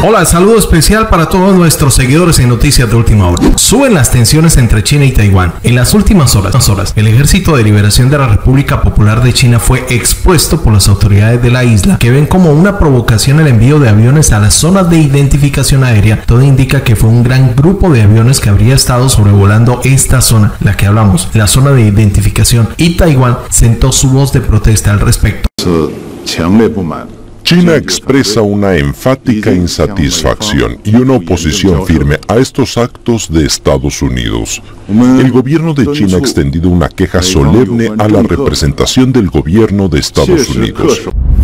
Hola, saludo especial para todos nuestros seguidores en Noticias de Última Hora. Suben las tensiones entre China y Taiwán. En las últimas horas, el Ejército de Liberación de la República Popular de China fue expuesto por las autoridades de la isla, que ven como una provocación el envío de aviones a las zonas de identificación aérea. Todo indica que fue un gran grupo de aviones que habría estado sobrevolando esta zona, la que hablamos, la zona de identificación, y Taiwán sentó su voz de protesta al respecto. China expresa una enfática insatisfacción y una oposición firme a estos actos de Estados Unidos. El gobierno de China ha extendido una queja solemne a la representación del gobierno de Estados Unidos.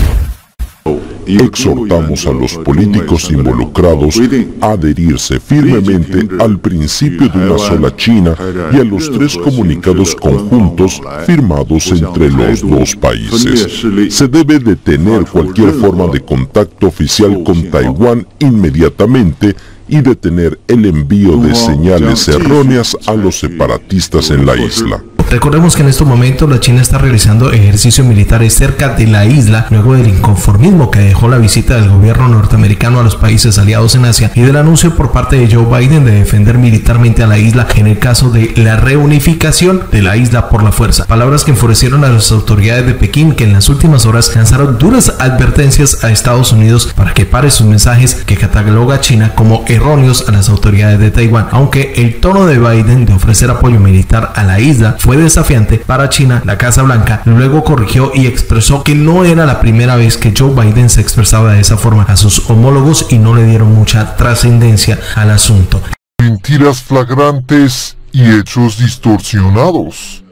Exhortamos a los políticos involucrados a adherirse firmemente al principio de una sola China y a los 3 comunicados conjuntos firmados entre los 2 países. Se debe detener cualquier forma de contacto oficial con Taiwán inmediatamente y detener el envío de señales erróneas a los separatistas en la isla. Recordemos que en estos momentos la China está realizando ejercicios militares cerca de la isla luego del inconformismo que dejó la visita del gobierno norteamericano a los países aliados en Asia y del anuncio por parte de Joe Biden de defender militarmente a la isla en el caso de la reunificación de la isla por la fuerza. Palabras que enfurecieron a las autoridades de Pekín, que en las últimas horas lanzaron duras advertencias a Estados Unidos para que pare sus mensajes que cataloga a China como erróneos a las autoridades de Taiwán. Aunque el tono de Biden de ofrecer apoyo militar a la isla fue desafiante para China, la Casa Blanca luego corrigió y expresó que no era la primera vez que Joe Biden se expresaba de esa forma a sus homólogos y no le dieron mucha trascendencia al asunto. Mentiras flagrantes y hechos distorsionados.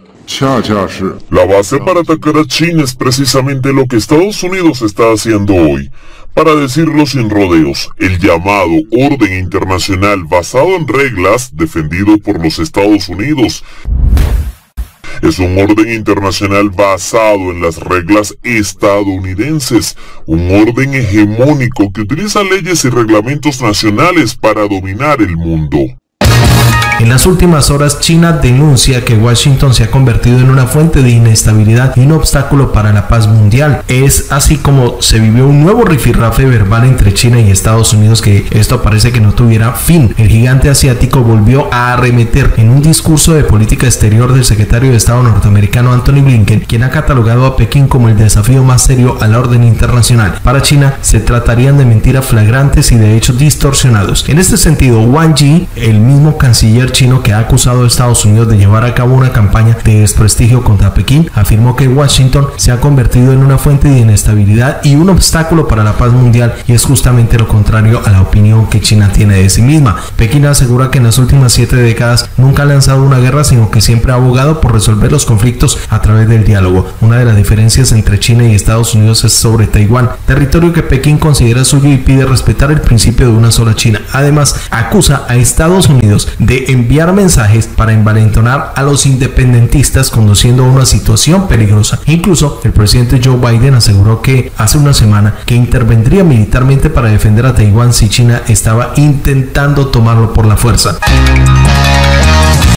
La base para atacar a China es precisamente lo que Estados Unidos está haciendo hoy. Para decirlo sin rodeos, el llamado orden internacional basado en reglas defendido por los Estados Unidos es un orden internacional basado en las reglas estadounidenses, un orden hegemónico que utiliza leyes y reglamentos nacionales para dominar el mundo. En las últimas horas, China denuncia que Washington se ha convertido en una fuente de inestabilidad y un obstáculo para la paz mundial. Es así como se vivió un nuevo rifirrafe verbal entre China y Estados Unidos, que esto parece que no tuviera fin. El gigante asiático volvió a arremeter en un discurso de política exterior del secretario de Estado norteamericano Antony Blinken, quien ha catalogado a Pekín como el desafío más serio al orden internacional. Para China, se tratarían de mentiras flagrantes y de hechos distorsionados. En este sentido, Wang Yi, el mismo canciller chino que ha acusado a Estados Unidos de llevar a cabo una campaña de desprestigio contra Pekín, afirmó que Washington se ha convertido en una fuente de inestabilidad y un obstáculo para la paz mundial, y es justamente lo contrario a la opinión que China tiene de sí misma. Pekín asegura que en las últimas 7 décadas nunca ha lanzado una guerra, sino que siempre ha abogado por resolver los conflictos a través del diálogo. Una de las diferencias entre China y Estados Unidos es sobre Taiwán, territorio que Pekín considera suyo y pide respetar el principio de una sola China. Además, acusa a Estados Unidos de enviar mensajes para envalentonar a los independentistas, conduciendo a una situación peligrosa. Incluso el presidente Joe Biden aseguró que hace una semana que intervendría militarmente para defender a Taiwán si China estaba intentando tomarlo por la fuerza.